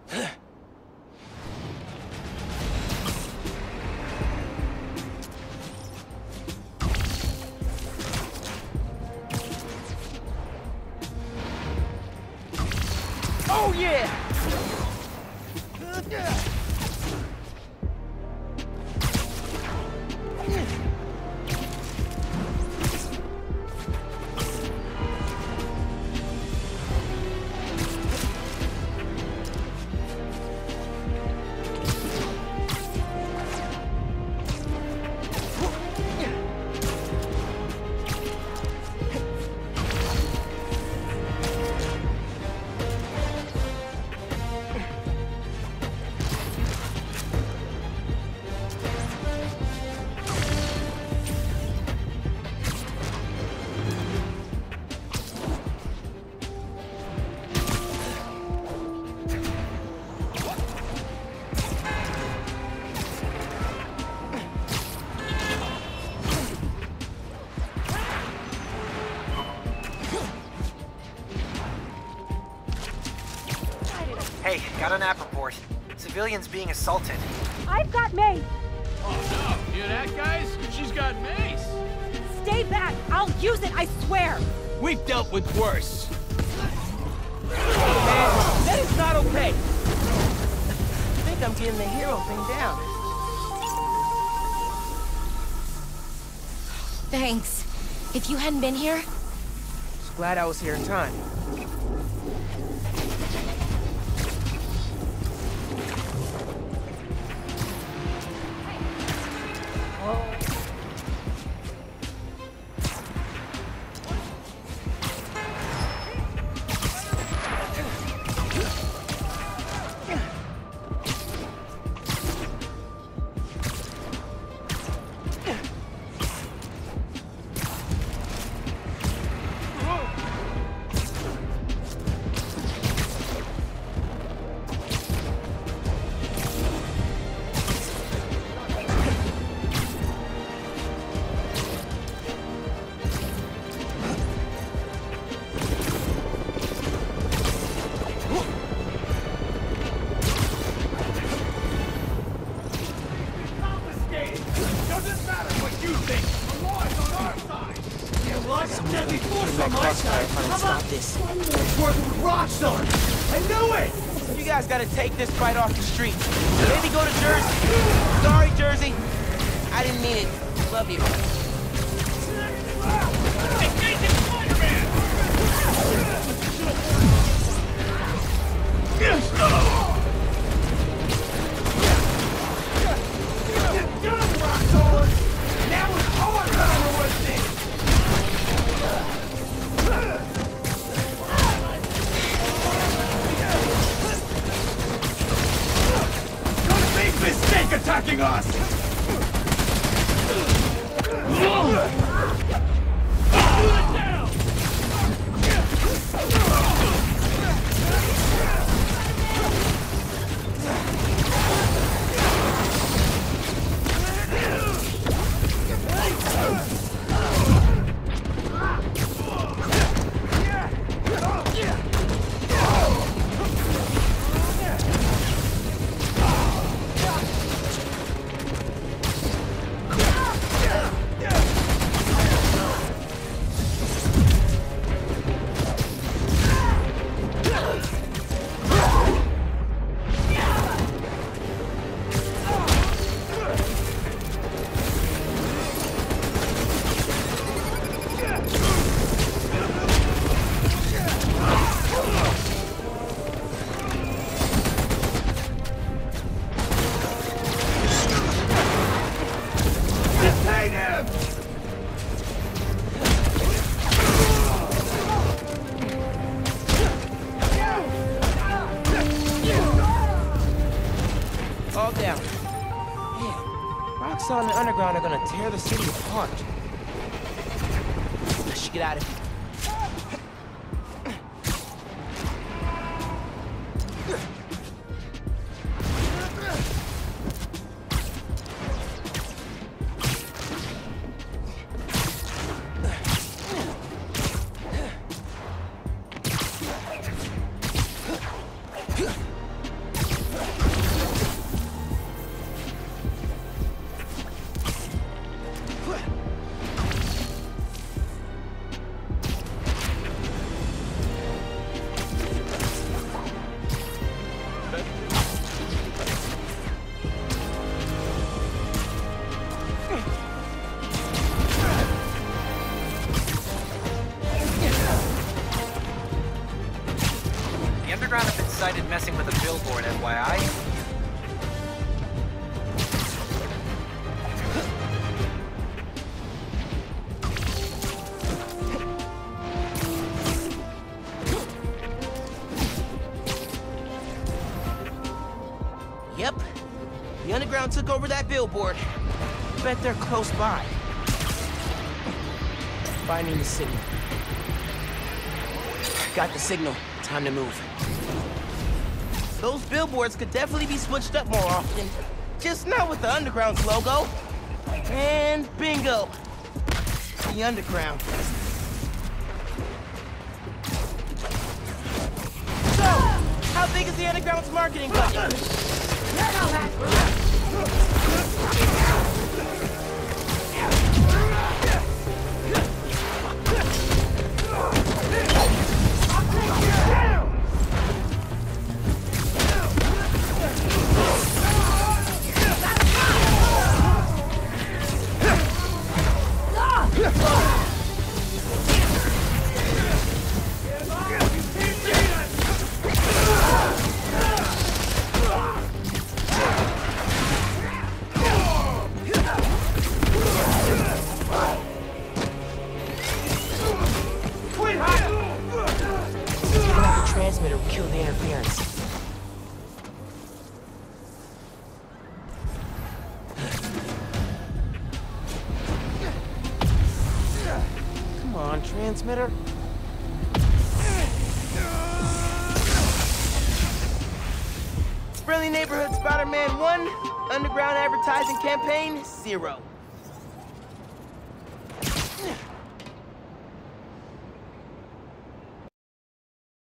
Oh yeah! Hey, got an app report. Civilians being assaulted. I've got mace. Oh no, hear that, guys? She's got mace. Stay back. I'll use it, I swear. We've dealt with worse. Man, that is not okay. I think I'm getting the hero thing down. Thanks. If you hadn't been here... Just glad I was here in time. You guys gotta take this fight off the street. Maybe go to Jersey. Sorry, Jersey. I didn't mean it. Love you. Attacking us! All down. Man, Roxxon and the Underground are gonna tear the city apart. I should get out of here. underground have been sighted messing with a billboard, FYI. Yep. The underground took over that billboard. Bet they're close by. Finding the signal. Got the signal. Time to move. Those billboards could definitely be switched up more often. Just not with the underground's logo. And bingo. The underground. So, how big is the underground's marketing budget? Transmitter will kill the interference. Come on, transmitter. Friendly neighborhood Spider-Man 1, underground advertising campaign 0.